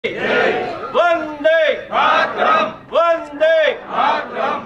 वंदे मातरम, वंदे मातरम।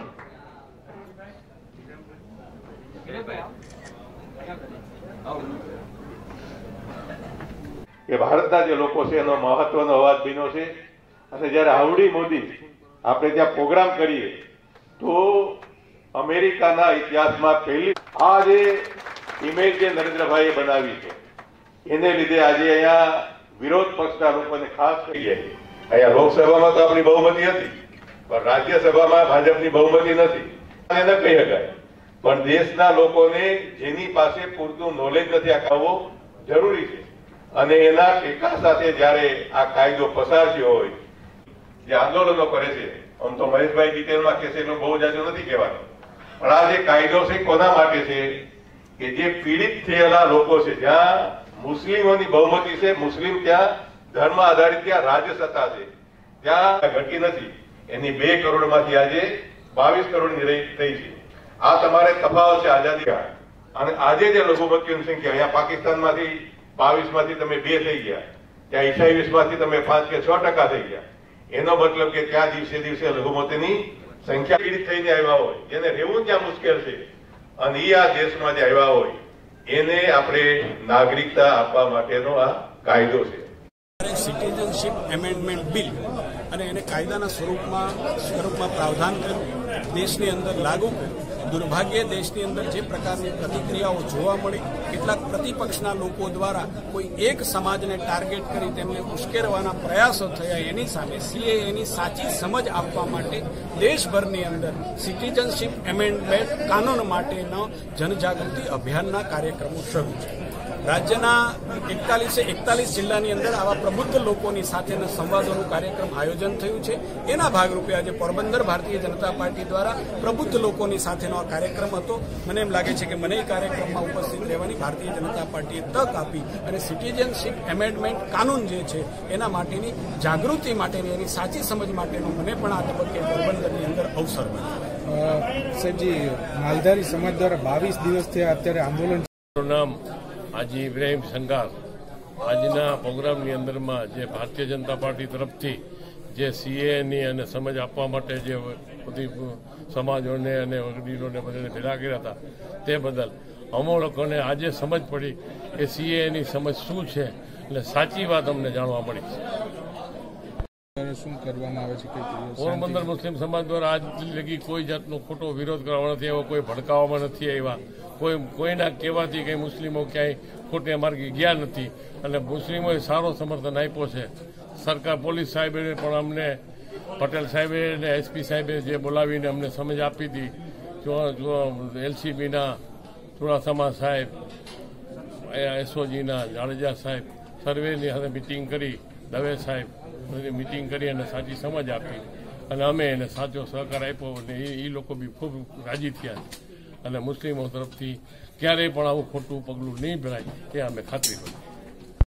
કે ભારતના જે લોકો છે એનો મહત્વનો અવાજ બન્યો છે અને જ્યારે હાઉડી મોદી આપણે ત્યાં પ્રોગ્રામ કરીએ તો અમેરિકાના ઇતિહાસમાં પહેલી આ જે ઇમેજ જે નરેન્દ્રભાઈએ બનાવી છે એને લીધે આજે અહીંયા વિરોધ પક્ષના લોકોને ખાસ કહીએ અહીંયા લોકસભામાં તો આપણી બહુમતી હતી પણ રાજ્યસભામાં ભાજપની બહુમતી નથી એને ન કહી શકાય પણ દેશના લોકોને જેની પાસે પૂરતું નોલેજ નથી આપવું જરૂરી છે અને એના ટેકા સાથે જ્યારે આ કાયદો પસાર થયો હોય જે આંદોલનો કરે છે આમ તો મહેશભાઈ ડિટેલમાં કહેશે એટલું બહુ જાજુ નથી કહેવાનું પણ આ જે કાયદો છે કોના માટે છે કે જે પીડિત થયેલા લોકો છે જ્યાં મુસ્લિમોની બહુમતી છે મુસ્લિમ ત્યાં ધર્મ આધારિત ત્યાં રાજસત્તા છે ત્યાં ઘટી નથી એની 2 કરોડમાંથી આજે 22 કરોડની થઈ છે આ તમારે તફાવત છે આઝાદી અને આજે જે લઘુમતીઓની સંખ્યા અહીંયા પાકિસ્તાનમાંથી 22 માંથી તમે 2 થઈ ગયા ત્યાં 28 માંથી તમે 5 કે 6% થઈ ગયા એનો મતલબ કે ત્યાં દિવસે દિવસે લઘુમતીની સંખ્યા પીડિત થઈને આવ્યા હોય એને રહેવું ત્યાં મુશ્કેલ છે અને એ આ દેશમાં જે આવ્યા હોય એને આપણે નાગરિકતા આપવા માટેનો આ કાયદો છે સિટીઝનશીપ એમેન્ડમેન્ટ બિલ અને એને કાયદાના સ્વરૂપમાં પ્રાવધાન કર્યું દેશની અંદર લાગુ કર્યું દુર્ભાગ્યે દેશની અંદર જે પ્રકારની પ્રતિક્રિયાઓ જોવા મળી કેટલાક પ્રતિપક્ષના લોકો દ્વારા કોઈ એક સમાજને ટાર્ગેટ કરી તેમને ઉશ્કેરવાના પ્રયાસો થયા એની સામે સીએએની સાચી સમજ આપવા માટે દેશભરની અંદર સિટીઝનશીપ એમેન્ડમેન્ટ કાનૂન માટેનો જનજાગૃતિ અભિયાનના કાર્યક્રમો શરૂ છે રાજ્યના 41 જિલ્લાની અંદર આવા પ્રબુદ્ધ લોકોની સાથેના સંવાદોનું કાર્યક્રમ આયોજન થયું છે એના ભાગરૂપે આજે પોરબંદર ભારતીય જનતા પાર્ટી દ્વારા પ્રબુદ્ધ લોકોની સાથેનો આ કાર્યક્રમ હતો મને એમ લાગે છે કે મને એ કાર્યક્રમમાં ઉપસ્થિત રહેવાની ભારતીય જનતા પાર્ટીએ તક આપી અને સિટીઝનશીપ એમેન્ડમેન્ટ કાનૂન જે છે એના માટેની જાગૃતિ માટેની એની સાચી સમજ માટેનો મને પણ આ તબક્કે પોરબંદરની અંદર અવસર મળ્યો સાહેબજી માલધારી સમાજ દ્વારા 22 દિવસથી અત્યારે આંદોલન નામ હાજી ઇબ્રાહીમ સંઘાર આજના પ્રોગ્રામની અંદરમાં જે ભારતીય જનતા પાર્ટી તરફથી જે સીએની અને સમજ આપવા માટે જે બધી સમાજોને અને વડીલોને બધાને ભેગા કર્યા હતા તે બદલ અમો લોકોને આજે સમજ પડી કે સીએની સમજ શું છે એટલે સાચી વાત અમને જાણવા મળી છે શું કરવામાં આવે છે પોરબંદર મુસ્લિમ સમાજ દ્વારા આજ લગી કોઈ જાતનો ખોટો વિરોધ કરવામાં નથી આવ્યો કોઈ ભડકાવવામાં નથી આવ્યા કોઈના કહેવાથી કંઈ મુસ્લિમો ક્યાંય ખોટે માર્ગે ગયા નથી અને મુસ્લિમોએ સારો સમર્થન આપ્યો છે સરકાર પોલીસ સાહેબે પણ અમને પટેલ સાહેબે અને એસપી સાહેબે જે બોલાવીને અમને સમજ આપી હતી એલસીબીના ચુડાસમા સાહેબ એસઓજીના જાડેજા સાહેબ સર્વેની સાથે મિટિંગ કરી દવે સાહેબ બધી મિટિંગ કરી અને સાચી સમજ આપી અને અમે એને સાચો સહકાર આપ્યો અને એ લોકો બી ખૂબ રાજી થયા છે અને મુસ્લિમો તરફથી ક્યારેય પણ આવું ખોટું પગલું નહીં ભરાય એ અમે ખાતરી કરી.